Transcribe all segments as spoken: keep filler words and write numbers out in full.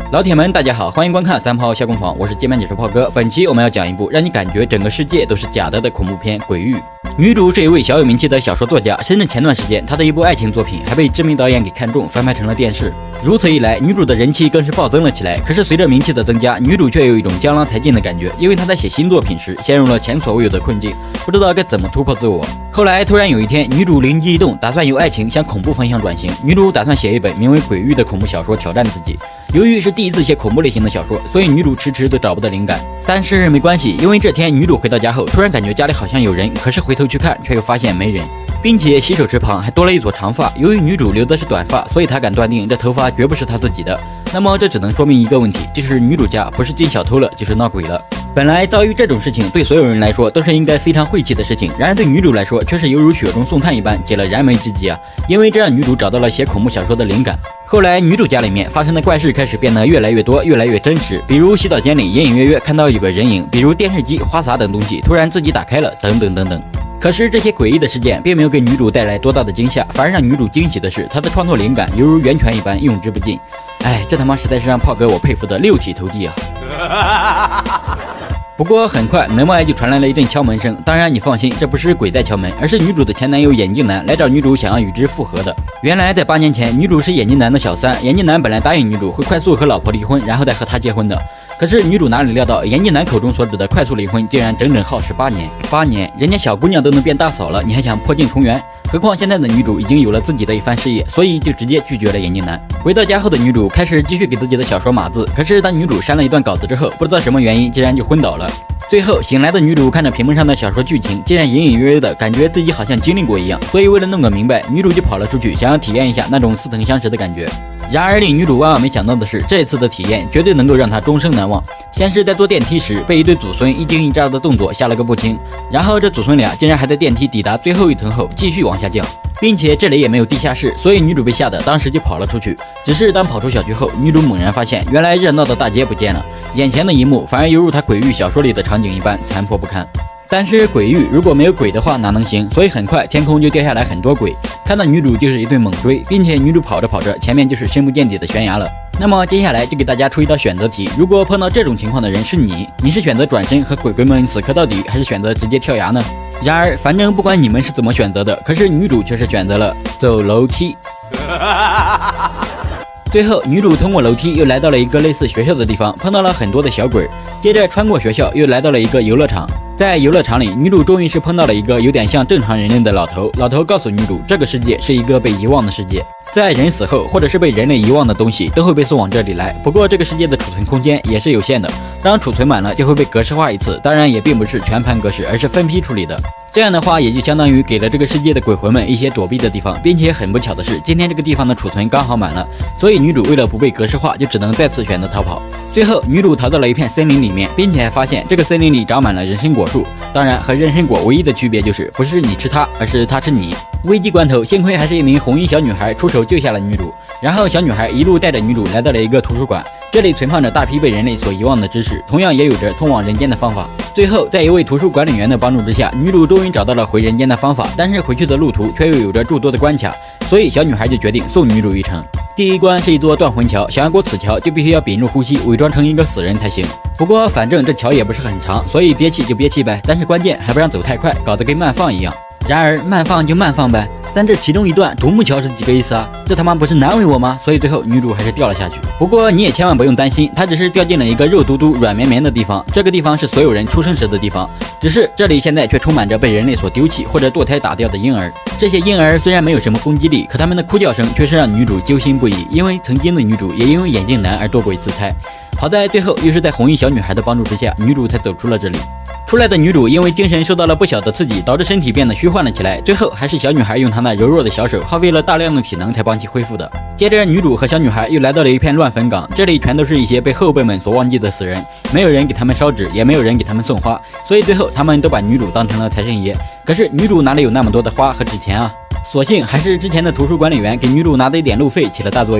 老铁们，大家好，欢迎观看三炮下工坊，我是键盘解说炮哥。本期我们要讲一部让你感觉整个世界都是假的的恐怖片《鬼域》。女主是一位小有名气的小说作家，甚至前段时间她的一部爱情作品还被知名导演给看中，翻拍成了电视。如此一来，女主的人气更是暴增了起来。可是随着名气的增加，女主却有一种江郎才尽的感觉，因为她在写新作品时陷入了前所未有的困境，不知道该怎么突破自我。后来突然有一天，女主灵机一动，打算由爱情向恐怖方向转型。女主打算写一本名为《鬼域》的恐怖小说，挑战自己。由于是第一次写恐怖类型的小说，所以女主迟迟都找不到灵感。但是没关系，因为这天女主回到家后，突然感觉家里好像有人，可是回头去看，却又发现没人，并且洗手池旁还多了一撮长发。由于女主留的是短发，所以她敢断定这头发绝不是她自己的。那么这只能说明一个问题，就是女主家不是进小偷了，就是闹鬼了。本来遭遇这种事情对所有人来说都是应该非常晦气的事情，然而对女主来说却是犹如雪中送炭一般，解了燃眉之急啊！因为这让女主找到了写恐怖小说的灵感。后来女主家里面发生的怪事开始变得越来越多，越来越真实，比如洗澡间里隐隐约约看到有个人影，比如电视机、花洒等东西突然自己打开了，等等等等。可是这些诡异的事件并没有给女主带来多大的惊吓，反而让女主惊喜的是，她的创作灵感犹如源泉一般用之不尽。哎，这他妈实在是让炮哥我佩服的六体投地啊！不过很快门外就传来了一阵敲门声，当然你放心，这不是鬼在敲门，而是女主的前男友眼镜男来找女主，想要与之复合的。原来在八年前，女主是眼镜男的小三，眼镜男本来答应女主会快速和老婆离婚，然后再和他结婚的。可是女主哪里料到，眼镜男口中所指的快速离婚，竟然整整耗时八年。八年，人家小姑娘都能变大嫂了，你还想破镜重圆？何况现在的女主已经有了自己的一番事业，所以就直接拒绝了眼镜男。回到家后的女主开始继续给自己的小说码字，可是当女主删了一段稿子之后，不知道什么原因，竟然就昏倒了。最后醒来的女主看着屏幕上的小说剧情，竟然隐隐约约的感觉自己好像经历过一样，所以为了弄个明白，女主就跑了出去，想要体验一下那种似曾相识的感觉。然而令女主万万没想到的是，这次的体验绝对能够让她终生难忘。先是在坐电梯时被一对祖孙一惊一乍的动作吓了个不轻，然后这祖孙俩竟然还在电梯抵达最后一层后继续往下降，并且这里也没有地下室，所以女主被吓得当时就跑了出去。只是当跑出小区后，女主猛然发现，原来热闹的大街不见了，眼前的一幕反而犹如她鬼域小说里的场景一般残破不堪。但是鬼域如果没有鬼的话哪能行，所以很快天空就掉下来很多鬼，看到女主就是一顿猛追，并且女主跑着跑着前面就是深不见底的悬崖了。那么接下来就给大家出一道选择题，如果碰到这种情况的人是你，你是选择转身和鬼鬼们死磕到底，还是选择直接跳崖呢？然而反正不管你们是怎么选择的，可是女主却是选择了走楼梯。最后女主通过楼梯又来到了一个类似学校的地方，碰到了很多的小鬼，接着穿过学校又来到了一个游乐场。在游乐场里，女主终于是碰到了一个有点像正常人类的老头。老头告诉女主，这个世界是一个被遗忘的世界，在人死后或者是被人类遗忘的东西都会被送往这里来。不过这个世界的储存空间也是有限的，当储存满了就会被格式化一次，当然也并不是全盘格式，而是分批处理的。这样的话也就相当于给了这个世界的鬼魂们一些躲避的地方，并且很不巧的是，今天这个地方的储存刚好满了，所以女主为了不被格式化，就只能再次选择逃跑。最后女主逃到了一片森林里面，并且还发现这个森林里长满了人参果树，当然和人参果唯一的区别就是不是你吃它，而是它吃你。危机关头，幸亏还是一名红衣小女孩出手救下了女主，然后小女孩一路带着女主来到了一个图书馆，这里存放着大批被人类所遗忘的知识，同样也有着通往人间的方法。最后在一位图书管理员的帮助之下，女主终于找到了回人间的方法，但是回去的路途却又有着诸多的关卡，所以小女孩就决定送女主一程。第一关是一座断魂桥，想要过此桥就必须要屏住呼吸，伪装成一个死人才行。不过反正这桥也不是很长，所以憋气就憋气呗，但是关键还不让走太快，搞得跟慢放一样。然而慢放就慢放呗，但这其中一段独木桥是几个意思啊？这他妈不是难为我吗？所以最后女主还是掉了下去。不过你也千万不用担心，她只是掉进了一个肉嘟嘟软绵绵的地方，这个地方是所有人出生时的地方，只是这里现在却充满着被人类所丢弃或者堕胎打掉的婴儿。这些婴儿虽然没有什么攻击力，可他们的哭叫声却是让女主揪心不已，因为曾经的女主也因为眼镜男而堕过一次胎。好在最后又是在红衣小女孩的帮助之下，女主才走出了这里。出来的女主因为精神受到了不小的刺激，导致身体变得虚幻了起来，最后还是小女孩用她那柔弱的小手耗费了大量的体能才帮其恢复的。接着女主和小女孩又来到了一片乱坟岗，这里全都是一些被后辈们所忘记的死人，没有人给他们烧纸，也没有人给他们送花，所以最后他们都把女主当成了财神爷。可是女主哪里有那么多的花和纸钱啊？所幸还是之前的图书管理员给女主拿的一点路费起了大作用。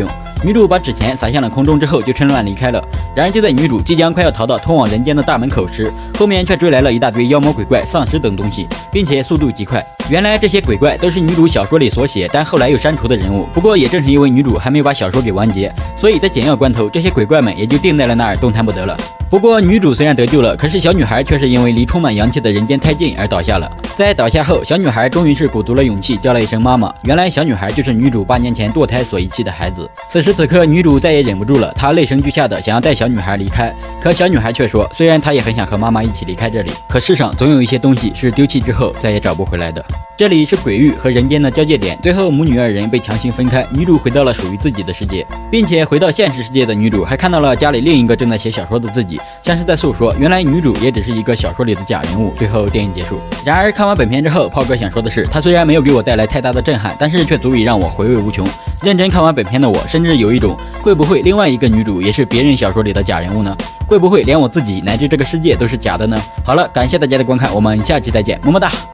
女主把纸钱撒向了空中之后，就趁乱离开了。然而就在女主即将快要逃到通往人间的大门口时，后面却追来了一大堆妖魔鬼怪、丧尸等东西，并且速度极快。原来这些鬼怪都是女主小说里所写，但后来又删除的人物。不过也正是因为女主还没有把小说给完结，所以在紧要关头，这些鬼怪们也就定在了那儿，动弹不得了。不过女主虽然得救了，可是小女孩却是因为离充满阳气的人间太近而倒下了。在倒下后，小女孩终于是鼓足了勇气，叫了一声妈妈。原来小女孩就是女主八年前堕胎所遗弃的孩子。此时此刻，女主再也忍不住了，她泪声俱下的想要带小女孩离开，可小女孩却说，虽然她也很想和妈妈一起离开这里，可世上总有一些东西是丢弃之后再也找不回来的。这里是鬼域和人间的交界点，最后母女二人被强行分开，女主回到了属于自己的世界，并且回到现实世界的女主还看到了家里另一个正在写小说的自己，像是在诉说，原来女主也只是一个小说里的假人物。最后电影结束。然而看完本片之后，炮哥想说的是，它虽然没有给我带来太大的震撼，但是却足以让我回味无穷。认真看完本片的我，甚至有一种会不会另外一个女主也是别人小说里的假人物呢？会不会连我自己乃至这个世界都是假的呢？好了，感谢大家的观看，我们下期再见，么么哒。